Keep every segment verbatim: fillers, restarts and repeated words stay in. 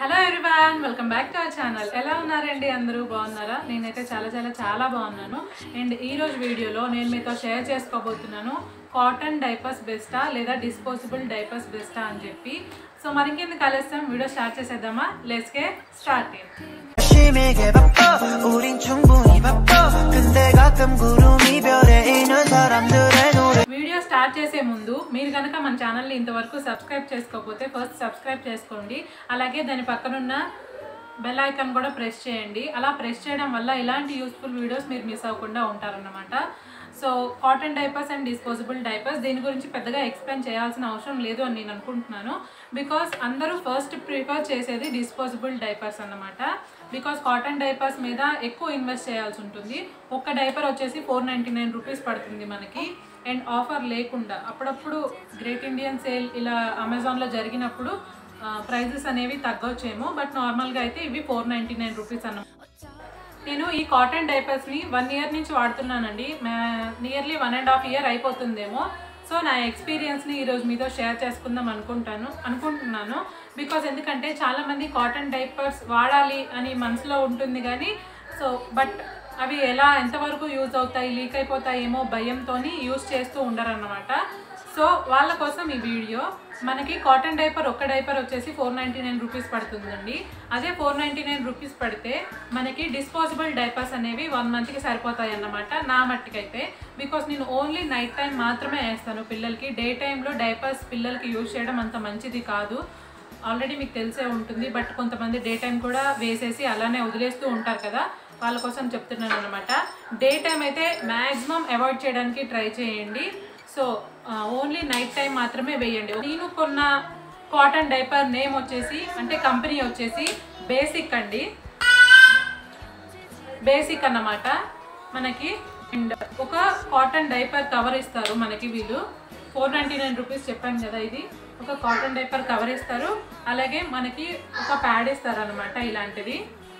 Hello everyone, welcome back to our channel. ఎలా ఉన్నారండి? అందరూ బాగున్నారా? నేనైతే చాలా చాలా చాలా బాగున్నాను. అండ్ ఈరోజు వీడియోలో నేను మీతో షేర్ చేసుకోబోతున్నాను కాటన్ డైపర్స్ బెస్టా లేదా డిస్పోజబుల్ డైపర్స్ బెస్టా అని చెప్పి. సో మనకెందుకు ఆలస్యం, వీడియో స్టార్ట్ చేసేద్దామా? Let's get started. Video start చేసే ముందు మీరు కనుక మన ఛానల్ని ఇంతవరకు సబ్స్క్రైబ్ చేసుకోకపోతే ఫస్ట్ సబ్స్క్రైబ్ చేసుకోండి. అలాగే దాని పక్కనున్న బెల్ ఐకాన్ కూడా ప్రెస్ చేయండి. అలా ప్రెస్ చేయడం వల్ల ఇలాంటి యూస్ఫుల్ వీడియోస్ మీరు మిస్ అవ్వకుండా ఉంటారన్నమాట. So cotton diapers and disposable diapers దీని గురించి పెద్దగా ఎక్స్ప్లెయిన్ చేయాల్సిన అవసరం లేదు అని నేను అనుకుంటున్నాను. బికాస్ అందరూ ఫస్ట్ ప్రిఫర్ చేసేది డిస్పోజబుల్ డైపర్స్ అన్నమాట. బికాస్ కాటన్ డైపర్స్ మీద ఎక్కువ ఇన్వెస్ట్ చేయాల్సి ఉంటుంది. ఒక్క డైపర్ వచ్చేసి ఫోర్ నైంటీ నైన్ రూపీస్ పడుతుంది మనకి. అండ్ ఆఫర్ లేకుండా అప్పుడప్పుడు గ్రేట్ ఇండియన్ సేల్ ఇలా అమెజాన్లో జరిగినప్పుడు ప్రైజెస్ అనేవి తగ్గొచ్చేమో, బట్ నార్మల్గా అయితే ఇవి ఫోర్ నైంటీ నైన్ రూపీస్ అన్నమాట. నేను ఈ కాటన్ డైపర్స్ని వన్ ఇయర్ నుంచి వాడుతున్నానండి. Nearly one and half year అయిపోతుందేమో. సో నా ఎక్స్పీరియన్స్ని ఈరోజు మీతో షేర్ చేసుకుందాం అనుకుంటాను అనుకుంటున్నాను బికాస్ ఎందుకంటే చాలామంది కాటన్ డైపర్స్ వాడాలి అని మనసులో ఉంటుంది కానీ సో బట్ అవి ఎలా ఎంతవరకు యూజ్ అవుతాయి, లీక్ అయిపోతాయేమో భయంతో యూజ్ చేస్తూ ఉండరన్నమాట. సో వాళ్ళ కోసం ఈ వీడియో. మనకి కాటన్ డైపర్ ఒక్క డైపర్ వచ్చేసి ఫోర్ నైంటీ నైన్ రూపీస్ పడుతుందండి. అదే ఫోర్ నైంటీ నైన్ రూపీస్ పడితే మనకి డిస్పోజబుల్ డైపర్స్ అనేవి వన్ మంత్కి సరిపోతాయి అన్నమాట నా మట్టికైతే. బికాస్ నేను ఓన్లీ నైట్ టైం మాత్రమే వేస్తాను పిల్లలకి. డే టైంలో డైపర్స్ పిల్లలకి యూజ్ చేయడం అంత మంచిది కాదు, ఆల్రెడీ మీకు తెలిసే ఉంటుంది. బట్ కొంతమంది డే టైం కూడా వేసేసి అలానే వదిలేస్తూ ఉంటారు కదా, వాళ్ళ కోసం చెప్తున్నాను అనమాట. డే టైం అయితే మ్యాక్సిమం అవాయిడ్ చేయడానికి ట్రై చేయండి. సో ఓన్లీ నైట్ టైం మాత్రమే వేయండి. నేను కొన్న కాటన్ డైపర్ నేమ్ వచ్చేసి అంటే కంపెనీ వచ్చేసి బేసిక్ అండి, బేసిక్ అన్నమాట మనకి. అండ్ ఒక కాటన్ డైపర్ కవర్ ఇస్తారు మనకి వీళ్ళు. ఫోర్ నైంటీ నైన్ రూపీస్ చెప్పాను కదా, ఇది ఒక కాటన్ డైపర్ కవర్ ఇస్తారు. అలాగే మనకి ఒక ప్యాడ్ ఇస్తారు అనమాట, ఇలాంటిది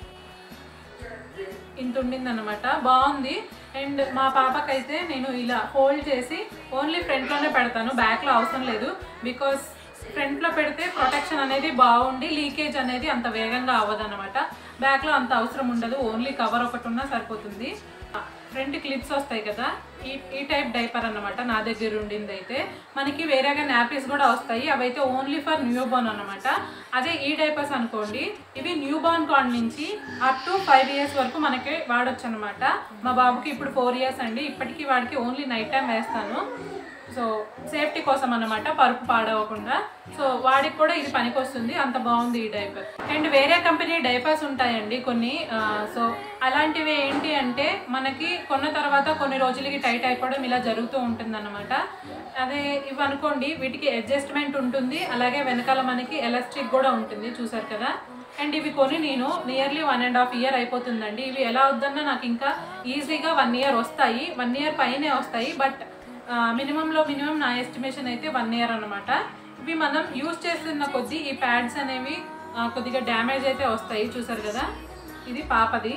ఇంత ఉండిందనమాట, బాగుంది. అండ్ మా పాపకైతే నేను ఇలా హోల్డ్ చేసి ఓన్లీ ఫ్రంట్లోనే పెడతాను, బ్యాక్లో అవసరం లేదు. బికాస్ ఫ్రంట్లో పెడితే ప్రొటెక్షన్ అనేది బాగుండి లీకేజ్ అనేది అంత వేగంగా అవ్వదు అనమాట. బ్యాక్లో అంత అవసరం ఉండదు, ఓన్లీ కవర్ ఒకటి ఉన్నా సరిపోతుంది. ఫ్రంట్ క్లిప్స్ వస్తాయి కదా, ఈ ఈ టైప్ డైపర్ అన్నమాట నా దగ్గర ఉండింది. అయితే మనకి వేరేగా నాపీస్ కూడా వస్తాయి, అవైతే ఓన్లీ ఫర్ న్యూ బోర్న్ అనమాట. అదే ఈ డైపర్స్ అనుకోండి, ఇవి న్యూ బోర్న్ కాడ్ నుంచి అప్ టు ఫైవ్ ఇయర్స్ వరకు మనకి వాడచ్చు అనమాట. మా బాబుకి ఇప్పుడు ఫోర్ ఇయర్స్ అండి, ఇప్పటికీ వాడికి ఓన్లీ నైట్ టైం వేస్తాను. సో సేఫ్టీ కోసం అన్నమాట, పరుపు పాడవకుండా. సో వాడికి కూడా ఇది పనికి వస్తుంది, అంత బాగుంది ఈ డైపర్. అండ్ వేరే కంపెనీ డైపర్స్ ఉంటాయండి కొన్ని. సో అలాంటివి ఏంటి అంటే మనకి కొన్న తర్వాత కొన్ని రోజులకి టైట్ అయిపోవడం ఇలా జరుగుతూ ఉంటుంది అన్నమాట. అదే ఇవి అనుకోండి, వీటికి అడ్జస్ట్మెంట్ ఉంటుంది, అలాగే వెనకాల మనకి ఎలాస్టిక్ కూడా ఉంటుంది, చూసారు కదా. అండ్ ఇవి కొని నేను nearly one and half year అయిపోతుందండి. ఇవి ఎలా వద్దన్నా నాకు ఇంకా ఈజీగా వన్ ఇయర్ వస్తాయి, వన్ ఇయర్ పైనే వస్తాయి. బట్ మినిమంలో మినిమం నా ఎస్టిమేషన్ అయితే వన్ ఇయర్ అనమాట. ఇవి మనం యూజ్ చేస్తున్న కొద్దీ ఈ ప్యాడ్స్ అనేవి కొద్దిగా డ్యామేజ్ అయితే వస్తాయి, చూసారు కదా. ఇది పాపది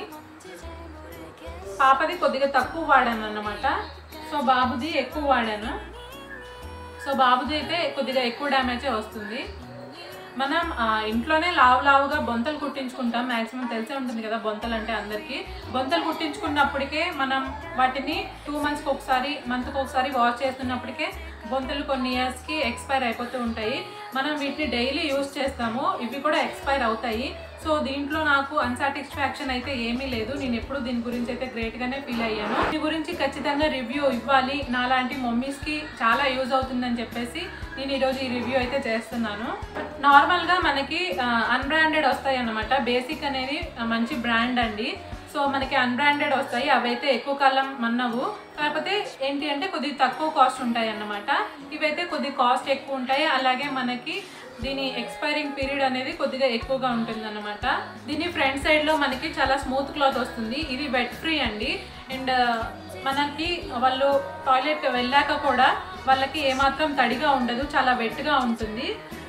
పాపది కొద్దిగా తక్కువ వాడాను అన్నమాట. సో బాబుది ఎక్కువ వాడాను. సో బాబుది అయితే కొద్దిగా ఎక్కువ డ్యామేజే వస్తుంది. మనం ఇంట్లోనే లావు లావుగా బొంతలు కుట్టించుకుంటాం, మ్యాక్సిమం తెలిసే ఉంటుంది కదా బొంతలు అంటే అందరికీ. బొంతలు కుట్టించుకున్నప్పటికే మనం వాటిని టూ మంత్స్కి ఒకసారి మంత్కి ఒకసారి వాష్ చేస్తున్నప్పటికే బొంతలు కొన్ని ఇయర్స్కి ఎక్స్పైర్ అయిపోతూ ఉంటాయి. మనం వీటిని డైలీ యూజ్ చేస్తాము, ఇవి కూడా ఎక్స్పైర్ అవుతాయి. సో దీంట్లో నాకు అన్సాటిస్ఫాక్షన్ అయితే ఏమీ లేదు. నేను ఎప్పుడు దీని గురించి అయితే గ్రేట్గానే ఫీల్ అయ్యాను. దీని గురించి ఖచ్చితంగా రివ్యూ ఇవ్వాలి, నాలాంటి మమ్మీస్కి చాలా యూజ్ అవుతుందని చెప్పేసి నేను ఈరోజు ఈ రివ్యూ అయితే చేస్తున్నాను. నార్మల్గా మనకి అన్బ్రాండెడ్ వస్తాయి అన్నమాట. బేసిక్ అనేది మంచి బ్రాండ్ అండి. సో మనకి అన్బ్రాండెడ్ వస్తాయి, అవైతే ఎక్కువ కాలం మన్నవు, కాకపోతే ఏంటి అంటే కొద్దిగా తక్కువ కాస్ట్ ఉంటాయి అన్నమాట. ఇవైతే కొద్దిగా కాస్ట్ ఎక్కువ ఉంటాయి, అలాగే మనకి దీని ఎక్స్పైరింగ్ పీరియడ్ అనేది కొద్దిగా ఎక్కువగా ఉంటుంది అన్నమాట. దీని ఫ్రంట్ సైడ్లో మనకి చాలా స్మూత్ క్లాత్ వస్తుంది. ఇది వెట్ ఫ్రీ అండి. అండ్ మనకి వాళ్ళు టాయిలెట్ వెళ్ళాక కూడా వాళ్ళకి ఏమాత్రం తడిగా ఉండదు, చాలా వెట్గా ఉంటుంది.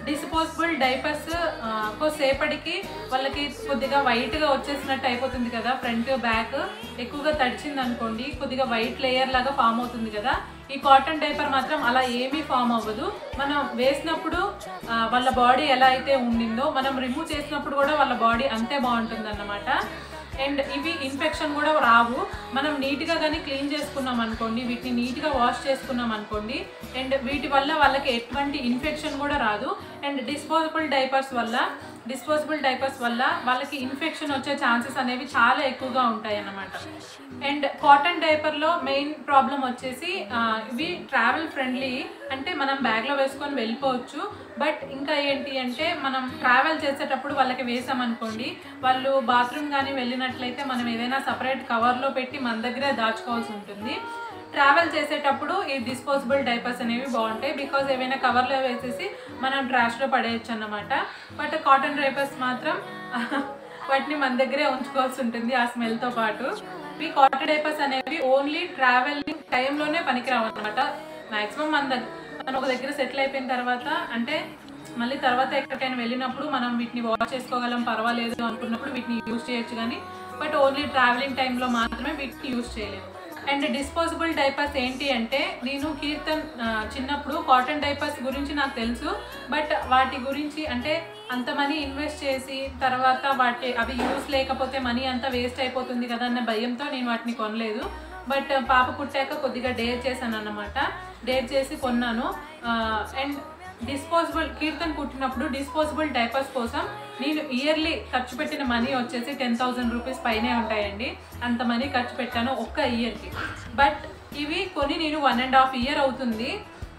డిస్పోజబుల్ డైపర్స్ కొద్దిసేపటికి వాళ్ళకి కొద్దిగా వైట్గా వచ్చేసినట్టు అయిపోతుంది కదా, ఫ్రంట్ బ్యాక్ ఎక్కువగా తడిచింది అనుకోండి కొద్దిగా వైట్ లేయర్ లాగా ఫామ్ అవుతుంది కదా. ఈ కాటన్ డైపర్ మాత్రం అలా ఏమీ ఫామ్ అవ్వదు. మనం వేసినప్పుడు వాళ్ళ బాడీ ఎలా అయితే ఉండిందో మనం రిమూవ్ చేసినప్పుడు కూడా వాళ్ళ బాడీ అంతే బాగుంటుంది అన్నమాట. అండ్ ఇవి ఇన్ఫెక్షన్ కూడా రావు. మనం నీట్గా కానీ క్లీన్ చేసుకున్నాం అనుకోండి, వీటిని నీట్గా వాష్ చేసుకున్నాం అనుకోండి, అండ్ వీటి వల్ల వాళ్ళకి ఎటువంటి ఇన్ఫెక్షన్ కూడా రాదు. అండ్ డిస్పోజబుల్ డైపర్స్ వల్ల డిస్పోజబుల్ డైపర్స్ వల్ల వాళ్ళకి ఇన్ఫెక్షన్ వచ్చే ఛాన్సెస్ అనేవి చాలా ఎక్కువగా ఉంటాయి అన్నమాట. అండ్ కాటన్ డైపర్లో మెయిన్ ప్రాబ్లం వచ్చేసి ఇవి ట్రావెల్ ఫ్రెండ్లీ, అంటే మనం బ్యాగ్లో వేసుకొని వెళ్ళిపోవచ్చు. బట్ ఇంకా ఏంటి అంటే మనం ట్రావెల్ చేసేటప్పుడు వాళ్ళకి వేసామనుకోండి, వాళ్ళు బాత్రూమ్ కానీ వెళ్ళినట్లయితే మనం ఏదైనా సపరేట్ కవర్లో పెట్టి మన దగ్గరే దాచుకోవాల్సి ఉంటుంది. ట్రావెల్ చేసేటప్పుడు ఈ డిస్పోజబుల్ డైపర్స్ అనేవి బాగుంటాయి, బికాజ్ ఏవైనా కవర్లో వేసేసి మనం ట్రాష్లో పడేయచ్చు అన్నమాట. బట్ కాటన్ డైపర్స్ మాత్రం వాటిని మన దగ్గరే ఉంచుకోవాల్సి ఉంటుంది ఆ స్మెల్తో పాటు. ఈ కాటన్ డైపర్స్ అనేవి ఓన్లీ ట్రావెలింగ్ టైంలోనే పనికిరావు అనమాట. మ్యాక్సిమం మన దగ్గర మనం ఒక దగ్గర సెటిల్ అయిపోయిన తర్వాత, అంటే మళ్ళీ తర్వాత ఎక్కడికైనా వెళ్ళినప్పుడు మనం వీటిని వాష్ చేసుకోగలం పర్వాలేదు అనుకున్నప్పుడు వీటిని యూజ్ చేయొచ్చు కానీ, బట్ ఓన్లీ ట్రావెలింగ్ టైంలో మాత్రమే వీటిని యూజ్ చేయలేము. అండ్ డిస్పోజబుల్ డైపర్స్ ఏంటి అంటే, నేను కీర్తన్ చిన్నప్పుడు కాటన్ డైపర్స్ గురించి నాకు తెలుసు, బట్ వాటి గురించి అంటే అంత మనీ ఇన్వెస్ట్ చేసి తర్వాత వాటి అవి యూస్ లేకపోతే మనీ అంతా వేస్ట్ అయిపోతుంది కదా అన్న భయంతో నేను వాటిని కొనలేదు. బట్ పాప పుట్టాక కొద్దిగా డేర్ చేశాను అన్నమాట, డేర్ చేసి కొన్నాను. అండ్ డిస్పోజబుల్ కీర్తన్ పుట్టినప్పుడు డిస్పోజబుల్ డైపర్స్ కోసం నేను ఇయర్లీ ఖర్చు పెట్టిన మనీ వచ్చేసి టెన్ థౌజండ్ రూపీస్ పైనే ఉంటాయండి. అంత మనీ ఖర్చు పెట్టాను ఒక్క ఇయర్కి. బట్ ఇవి కొని నేను వన్ అండ్ హాఫ్ ఇయర్ అవుతుంది.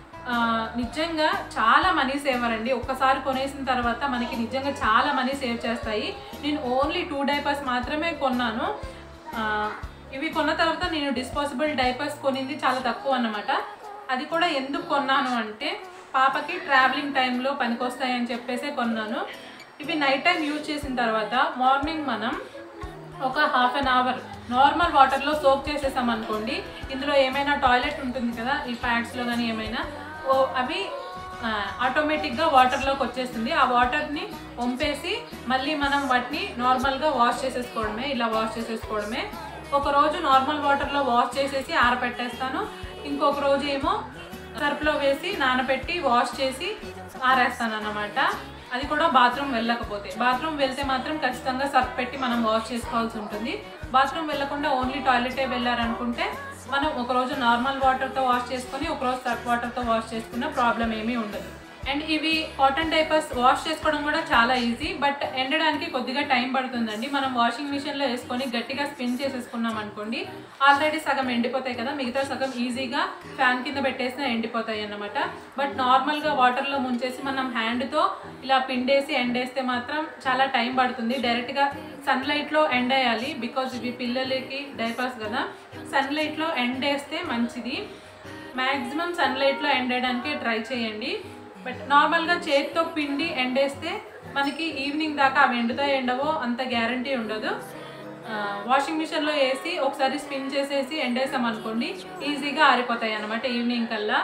నిజంగా చాలా మనీ సేవర్ అండి. ఒక్కసారి కొనేసిన తర్వాత మనకి నిజంగా చాలా మనీ సేవ్ చేస్తాయి. నేను ఓన్లీ టూ డైపర్స్ మాత్రమే కొన్నాను. ఇవి కొన్న తర్వాత నేను డిస్పోజబుల్ డైపర్స్ కొనింది చాలా తక్కువ అన్నమాట. అది కూడా ఎందుకు కొన్నాను అంటే, పాపకి ట్రావెలింగ్ టైంలో పనికొస్తాయని చెప్పేసి కొన్నాను. ఇవి నైట్ టైం యూజ్ చేసిన తర్వాత మార్నింగ్ మనం ఒక హాఫ్ అన్ అవర్ నార్మల్ వాటర్లో సోక్ చేసేసాం అనుకోండి, ఇందులో ఏమైనా టాయిలెట్ ఉంటుంది కదా ఈ ప్యాడ్స్లో కానీ ఏమైనా, అవి ఆటోమేటిక్గా వాటర్లోకి వచ్చేస్తుంది. ఆ వాటర్ని వంపేసి మళ్ళీ మనం వాటిని నార్మల్గా వాష్ చేసేసుకోవడమే, ఇలా వాష్ చేసేసుకోవడమే. ఒకరోజు నార్మల్ వాటర్లో వాష్ చేసేసి ఆరపెట్టేస్తాను, ఇంకొక రోజు ఏమో సర్ఫ్లో వేసి నానబెట్టి వాష్ చేసి ఆరేస్తాను అన్నమాట. అది కూడా బాత్రూమ్ వెళ్ళకపోతే. బాత్రూమ్ వెళ్తే మాత్రం ఖచ్చితంగా సర్ఫ్ పెట్టి మనం వాష్ చేసుకోవాల్సి ఉంటుంది. బాత్రూమ్ వెళ్ళకుండా ఓన్లీ టాయిలెటే వెళ్ళారనుకుంటే మనం ఒకరోజు నార్మల్ వాటర్తో వాష్ చేసుకొని ఒకరోజు సర్ఫ్ వాటర్తో వాష్ చేసుకున్న ప్రాబ్లం ఏమీ ఉండదు. అండ్ ఇవి కాటన్ డైపర్స్ వాష్ చేసుకోవడం కూడా చాలా ఈజీ, బట్ ఎండడానికి కొద్దిగా టైం పడుతుందండి. మనం వాషింగ్ మిషన్లో వేసుకొని గట్టిగా స్పిన్ చేసేసుకున్నాం అనుకోండి, ఆల్రెడీ సగం ఎండిపోతాయి కదా, మిగతా సగం ఈజీగా ఫ్యాన్ కింద పెట్టేసినా ఎండిపోతాయి అన్నమాట. బట్ నార్మల్గా వాటర్లో ముంచేసి మనం హ్యాండ్తో ఇలా పిండేసి ఎండేస్తే మాత్రం చాలా టైం పడుతుంది. డైరెక్ట్గా సన్లైట్లో ఎండేయాలి, బికాజ్ ఇవి పిల్లలకి డైపర్స్ కదా, సన్లైట్లో ఎండేస్తే మంచిది. మ్యాక్సిమం సన్లైట్లో ఎండేయడానికే ట్రై చేయండి. బట్ నార్మల్గా చేతితో పిండి ఎండేస్తే మనకి ఈవినింగ్ దాకా అవి ఎండుతో ఎండవో అంత గ్యారంటీ ఉండదు. వాషింగ్ మిషన్లో వేసి ఒకసారి స్పిన్ చేసేసి ఎండేసాం అనుకోండి, ఈజీగా ఆరిపోతాయి అన్నమాట ఈవినింగ్ కల్లా.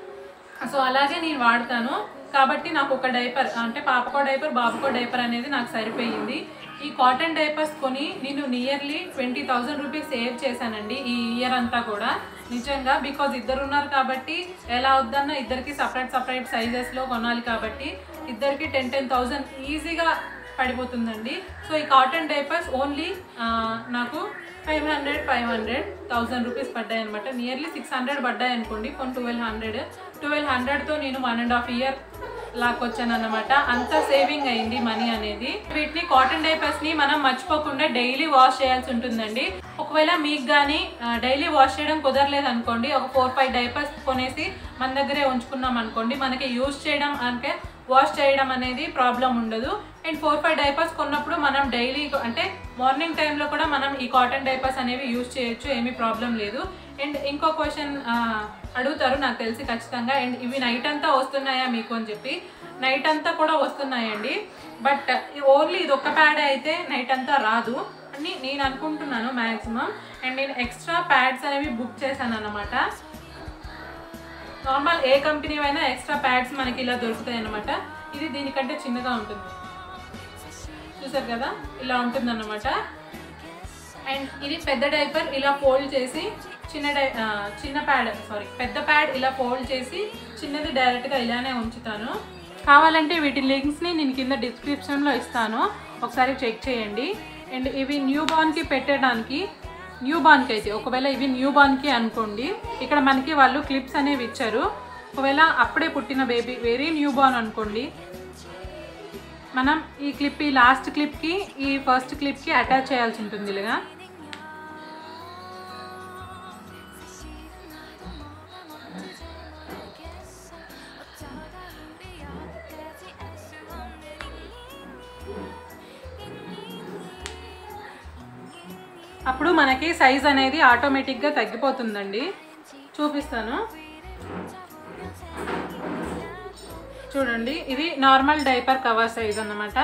సో అలాగే నేను వాడతాను కాబట్టి నాకు ఒక డైపర్, అంటే పాపకో డైపర్ బాబుకో డైపర్ అనేది నాకు సరిపోయింది. ఈ కాటన్ డైపర్స్ కొని నేను nearly twenty thousand rupees save చేశానండి ఈ ఇయర్ అంతా కూడా, నిజంగా. బికాజ్ ఇద్దరు ఉన్నారు కాబట్టి ఎలా వద్దన్నా ఇద్దరికి సపరేట్ సపరేట్ సైజెస్లో కొనాలి కాబట్టి ఇద్దరికి టెన్ టెన్ థౌజండ్ ఈజీగా పడిపోతుందండి. సో ఈ కాటన్ డైపర్స్ ఓన్లీ నాకు five hundred five hundred thousand rupees పడ్డాయి అనమాట. నియర్లీ సిక్స్ హండ్రెడ్ పడ్డాయి అనుకోండి, కొన్ని ట్వెల్వ్ హండ్రెడ్ ట్వెల్వ్ హండ్రెడ్తో నేను వన్ అండ్ హాఫ్ ఇయర్ లాక్కొచ్చాను అనమాట. అంత సేవింగ్ అయింది మనీ అనేది. వీటిని కాటన్ డైపర్స్ని మనం మర్చిపోకుండా డైలీ వాష్ చేయాల్సి ఉంటుందండి. ఒకవేళ మీకు కానీ డైలీ వాష్ చేయడం కుదరలేదు అనుకోండి, ఒక ఫోర్ ఫైవ్ డైపర్స్ కొనేసి మన దగ్గరే ఉంచుకున్నాం అనుకోండి, మనకి యూజ్ చేయడం అంటే వాష్ చేయడం అనేది ప్రాబ్లం ఉండదు. అండ్ ఫోర్ ఫైవ్ డైపర్స్ కొన్నప్పుడు మనం డైలీ అంటే మార్నింగ్ టైంలో కూడా మనం ఈ కాటన్ డైపర్స్ అనేవి యూజ్ చేయొచ్చు, ఏమీ ప్రాబ్లం లేదు. అండ్ ఇంకో క్వశ్చన్ అడుగుతారు నాకు తెలిసి ఖచ్చితంగా, అండ్ ఇవి నైట్ అంతా వస్తున్నాయా మీకు అని చెప్పి. నైట్ అంతా కూడా వస్తున్నాయండి, బట్ ఓన్లీ ఇది ఒక్క ప్యాడ్ అయితే నైట్ అంతా రాదు అని నేను అనుకుంటున్నాను మ్యాక్సిమం. అండ్ నేను ఎక్స్ట్రా ప్యాడ్స్ అనేవి బుక్ చేశాను అన్నమాట. నార్మల్ ఏ కంపెనీ అయినా ఎక్స్ట్రా ప్యాడ్స్ మనకి ఇలా దొరుకుతాయి అన్నమాట. ఇది దీనికంటే చిన్నగా ఉంటుంది, చూసారు కదా ఇలా ఉంటుంది అన్నమాట. అండ్ ఇది పెద్ద డైపర్ ఇలా ఫోల్డ్ చేసి చిన్న డై చిన్న ప్యాడ్ సారీ పెద్ద ప్యాడ్ ఇలా ఫోల్డ్ చేసి చిన్నది డైరెక్ట్గా ఇలానే ఉంచుతాను. కావాలంటే వీటి లింక్స్ని నేను కింద డిస్క్రిప్షన్లో ఇస్తాను, ఒకసారి చెక్ చేయండి. అండ్ ఇవి న్యూ బార్న్కి పెట్టడానికి, న్యూ బార్న్కి అయితే ఒకవేళ ఇవి న్యూ బార్న్కి అనుకోండి, ఇక్కడ మనకి వాళ్ళు క్లిప్స్ అనేవి ఇచ్చారు. ఒకవేళ అప్పుడే పుట్టిన బేబీ వెరీ న్యూ బార్న్ అనుకోండి, మనం ఈ క్లిప్ ఈ లాస్ట్ క్లిప్కి ఈ ఫస్ట్ క్లిప్కి అటాచ్ చేయాల్సి ఉంటుంది ఇలాగా. అప్పుడు మనకి సైజ్ అనేది ఆటోమేటిక్గా తగ్గిపోతుందండి. చూపిస్తాను చూడండి, ఇది నార్మల్ డైపర్ కవర్ సైజ్ అన్నమాట.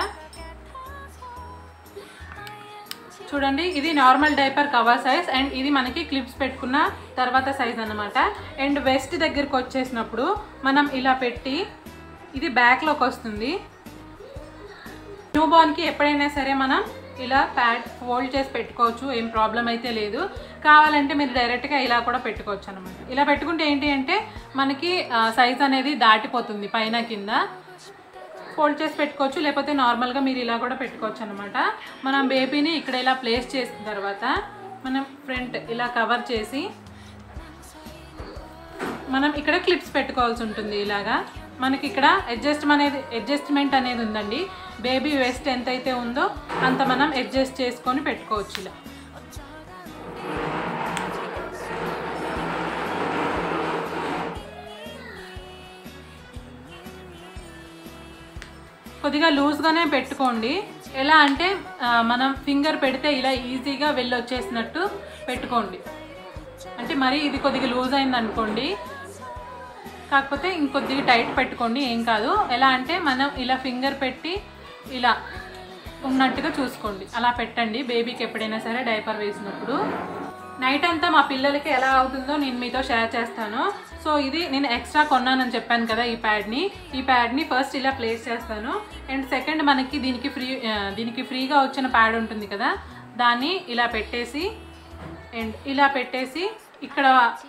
చూడండి ఇది normal diaper cover size and ఇది మనకి క్లిప్స్ పెట్టుకున్న తర్వాత సైజ్ అన్నమాట. అండ్ వెస్ట్ దగ్గరికి వచ్చేసినప్పుడు మనం ఇలా పెట్టి ఇది బ్యాక్లోకి వస్తుంది. న్యూ బార్న్కి ఎప్పుడైనా సరే మనం ఇలా ప్యాడ్ ఫోల్డ్ చేసి పెట్టుకోవచ్చు, ఏం ప్రాబ్లం అయితే లేదు. కావాలంటే మీరు డైరెక్ట్గా ఇలా కూడా పెట్టుకోవచ్చు అనమాట. ఇలా పెట్టుకుంటే ఏంటి అంటే మనకి సైజ్ అనేది దాటిపోతుంది, పైన కింద ఫోల్డ్ చేసి పెట్టుకోవచ్చు, లేకపోతే నార్మల్గా మీరు ఇలా కూడా పెట్టుకోవచ్చు అనమాట. మనం బేబీని ఇక్కడ ఇలా ప్లేస్ చేసిన తర్వాత మనం ఫ్రంట్ ఇలా కవర్ చేసి మనం ఇక్కడ క్లిప్స్ పెట్టుకోవాల్సి ఉంటుంది. ఇలాగా మనకి ఇక్కడ అడ్జస్ట్ అనేది అడ్జస్ట్మెంట్ అనేది ఉందండి. బేబీ వెస్ట్ ఎంతైతే ఉందో అంత మనం అడ్జస్ట్ చేసుకొని పెట్టుకోవచ్చు. ఇలా కొద్దిగా లూజ్గానే పెట్టుకోండి. ఎలా అంటే మనం ఫింగర్ పెడితే ఇలా ఈజీగా వెళ్ళి వచ్చేసినట్టు పెట్టుకోండి. అంటే మరి ఇది కొద్దిగా లూజ్ అయింది అనుకోండి, కాకపోతే ఇంకొద్దిగా టైట్ పెట్టుకోండి, ఏం కాదు. ఎలా అంటే మనం ఇలా ఫింగర్ పెట్టి ఇలా ఉన్నట్టుగా చూసుకోండి, అలా పెట్టండి బేబీకి ఎప్పుడైనా సరే డైపర్ వేసినప్పుడు. నైట్ అంతా మా పిల్లలకి ఎలా అవుతుందో నేను మీతో షేర్ చేస్తాను. సో ఇది నేను ఎక్స్ట్రా కొన్నానని చెప్పాను కదా, ఈ ప్యాడ్ని ఈ ప్యాడ్ని ఫస్ట్ ఇలా ప్లేస్ చేస్తాను. అండ్ సెకండ్ మనకి దీనికి ఫ్రీ దీనికి ఫ్రీగా వచ్చిన ప్యాడ్ ఉంటుంది కదా, దాన్ని ఇలా పెట్టేసి అండ్ ఇలా పెట్టేసి ఇక్కడ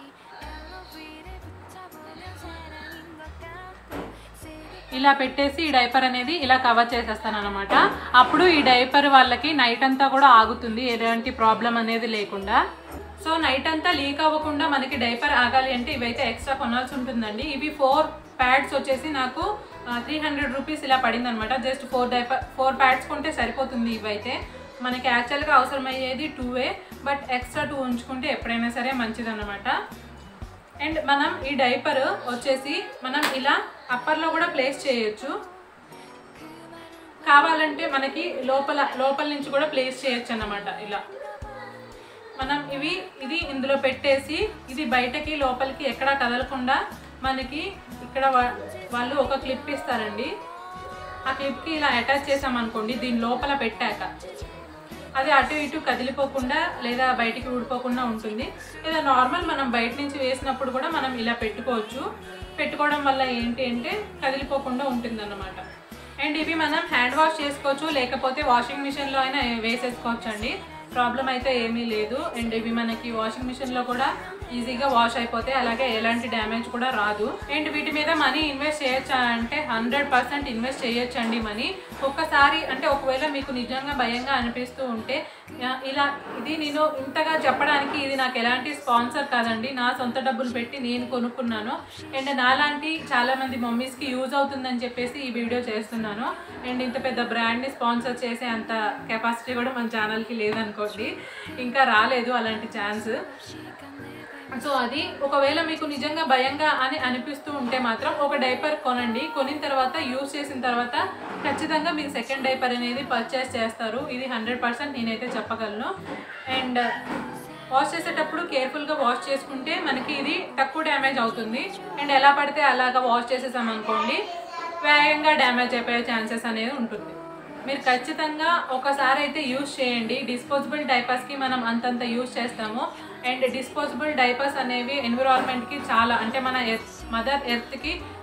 ఇలా పెట్టేసి ఈ డైపర్ అనేది ఇలా కవర్ చేసేస్తాను అనమాట. అప్పుడు ఈ డైపర్ వాళ్ళకి నైట్ అంతా కూడా ఆగుతుంది, ఎలాంటి ప్రాబ్లం అనేది లేకుండా. సో నైట్ అంతా లీక్ అవ్వకుండా మనకి డైపర్ ఆగాలి అంటే ఇవైతే ఎక్స్ట్రా కొనాల్సి ఉంటుందండి. ఇవి ఫోర్ ప్యాడ్స్ వచ్చేసి నాకు త్రీ హండ్రెడ్ రూపీస్ ఇలా పడింది అనమాట. Just four diaper four pads కొంటే సరిపోతుంది. ఇవైతే మనకి యాక్చువల్గా అవసరమయ్యేది టూవే, బట్ ఎక్స్ట్రా టూ ఉంచుకుంటే ఎప్పుడైనా సరే మంచిదన్నమాట. అండ్ మనం ఈ డైపర్ వచ్చేసి మనం ఇలా అప్పర్లో కూడా ప్లేస్ చేయొచ్చు, కావాలంటే మనకి లోపల లోపల నుంచి కూడా ప్లేస్ చేయొచ్చు అన్నమాట. ఇలా మనం ఇవి ఇది ఇందులో పెట్టేసి ఇది బయటకి లోపలికి ఎక్కడా కదలకుండా మనకి ఇక్కడ వాళ్ళు ఒక క్లిప్ ఇస్తారండి. ఆ క్లిప్కి ఇలా అటాచ్ చేసామనుకోండి, దీని లోపల పెట్టాక అది అటు ఇటు కదిలిపోకుండా లేదా బయటికి ఊడిపోకుండా ఉంటుంది. లేదా నార్మల్ మనం బయట నుంచి వేసినప్పుడు కూడా మనం ఇలా పెట్టుకోవచ్చు. పెట్టుకోవడం వల్ల ఏంటి అంటే కదిలిపోకుండా ఉంటుంది అన్నమాట. అండ్ ఇవి మనం హ్యాండ్ వాష్ చేసుకోవచ్చు, లేకపోతే వాషింగ్ మిషన్లో అయినా వేసేసుకోవచ్చు అండి, ప్రాబ్లం అయితే ఏమీ లేదు. అండ్ ఇవి మనకి వాషింగ్ మిషన్లో కూడా ఈజీగా వాష్ అయిపోతాయి, అలాగే ఎలాంటి డ్యామేజ్ కూడా రాదు. అండ్ వీటి మీద మనీ ఇన్వెస్ట్ చేయొచ్చా అంటే హండ్రెడ్ పర్సెంట్ ఇన్వెస్ట్ చేయొచ్చండి మనీ. ఒక్కసారి అంటే ఒకవేళ మీకు నిజంగా భయంగా అనిపిస్తూ ఉంటే ఇలా ఇది నేను ఇంతగా చెప్పడానికి ఇది నాకు ఎలాంటి స్పాన్సర్ కాదండి, నా సొంత డబ్బులు పెట్టి నేను కొనుక్కున్నాను. అండ్ నాలాంటి చాలామంది మమ్మీస్కి యూజ్ అవుతుందని చెప్పేసి ఈ వీడియో చేస్తున్నాను. అండ్ ఇంత పెద్ద బ్రాండ్ని స్పాన్సర్ చేసే అంత కెపాసిటీ కూడా మన ఛానల్కి లేదనుకోండి, ఇంకా రాలేదు అలాంటి ఛాన్స్. సో అది ఒకవేళ మీకు నిజంగా భయంగా అని అనిపిస్తూ ఉంటే మాత్రం ఒక డైపర్ కొనండి. కొనిన తర్వాత యూజ్ చేసిన తర్వాత ఖచ్చితంగా మీరు సెకండ్ డైపర్ అనేది పర్చేస్ చేస్తారు, ఇది హండ్రెడ్ పర్సెంట్ నేనైతే చెప్పగలను. అండ్ వాష్ చేసేటప్పుడు కేర్ఫుల్గా వాష్ చేసుకుంటే మనకి ఇది తక్కువ డ్యామేజ్ అవుతుంది. అండ్ ఎలా పడితే అలాగా వాష్ చేసేసామనుకోండి వేగంగా డ్యామేజ్ అయిపోయే ఛాన్సెస్ అనేది ఉంటుంది. మీరు ఖచ్చితంగా ఒకసారి అయితే యూజ్ చేయండి. డిస్పోజబుల్ డైపర్స్కి మనం అంతంత యూజ్ చేస్తాము. అండ్ డిస్పోజబుల్ డైపర్స్ అనేవి ఎన్విరాన్మెంట్కి చాలా అంటే మన ఎర్త్ మదర్ ఎర్త్కి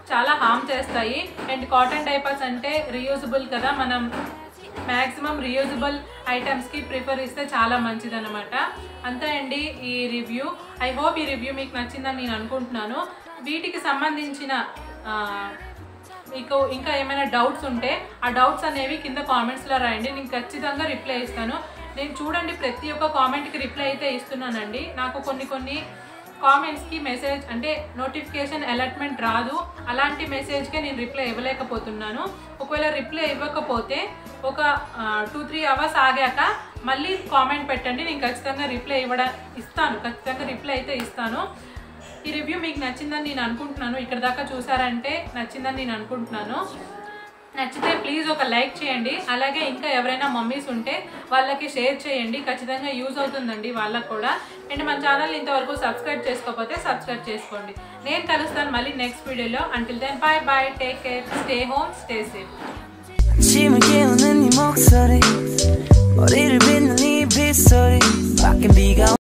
చాలా హామ్ చేస్తాయి. అండ్ కాటన్ డైపర్స్ అంటే రీయూజబుల్ కదా, మనం మ్యాక్సిమం రీయూజబుల్ ఐటమ్స్కి ప్రిఫర్ ఇస్తే చాలా మంచిదన్నమాట. అంతే అండి ఈ రివ్యూ. ఐ హోప్ ఈ రివ్యూ మీకు నచ్చిందని నేను అనుకుంటున్నాను. వీటికి సంబంధించిన మీకు ఇంకా ఏమైనా డౌట్స్ ఉంటే ఆ డౌట్స్ అనేవి కింద కామెంట్స్లో రాయండి, నేను ఖచ్చితంగా రిప్లై ఇస్తాను. నేను చూడండి ప్రతి ఒక్క కామెంట్కి రిప్లై అయితే ఇస్తున్నానండి. నాకు కొన్ని కొన్ని కామెంట్స్కి మెసేజ్ అంటే నోటిఫికేషన్ అలర్ట్మెంట్ రాదు, అలాంటి మెసేజ్కే నేను రిప్లై ఇవ్వలేకపోతున్నాను. ఒకవేళ రిప్లై ఇవ్వకపోతే ఒక టూ త్రీ అవర్స్ ఆగాక మళ్ళీ కామెంట్ పెట్టండి, నేను ఖచ్చితంగా రిప్లై ఇవ్వడం ఇస్తాను ఖచ్చితంగా రిప్లై అయితే ఇస్తాను. ఈ రివ్యూ మీకు నచ్చిందని నేను అనుకుంటున్నాను. ఇక్కడ దాకా చూసారంటే నచ్చిందని నేను అనుకుంటున్నాను. నచ్చితే ప్లీజ్ ఒక లైక్ చేయండి. అలాగే ఇంకా ఎవరైనా మమ్మీస్ ఉంటే వాళ్ళకి షేర్ చేయండి, ఖచ్చితంగా యూజ్ అవుతుందండి వాళ్ళకు కూడా. అండ్ మన ఛానల్ ఇంతవరకు సబ్స్క్రైబ్ చేసుకోకపోతే సబ్స్క్రైబ్ చేసుకోండి. నేను కలుస్తాను మళ్ళీ నెక్స్ట్ వీడియోలో. Until then bye bye, take care, stay home, stay safe. 아침을 깨우는 네 목소리 머리를 빗는 이 빗소리 밖엔 비가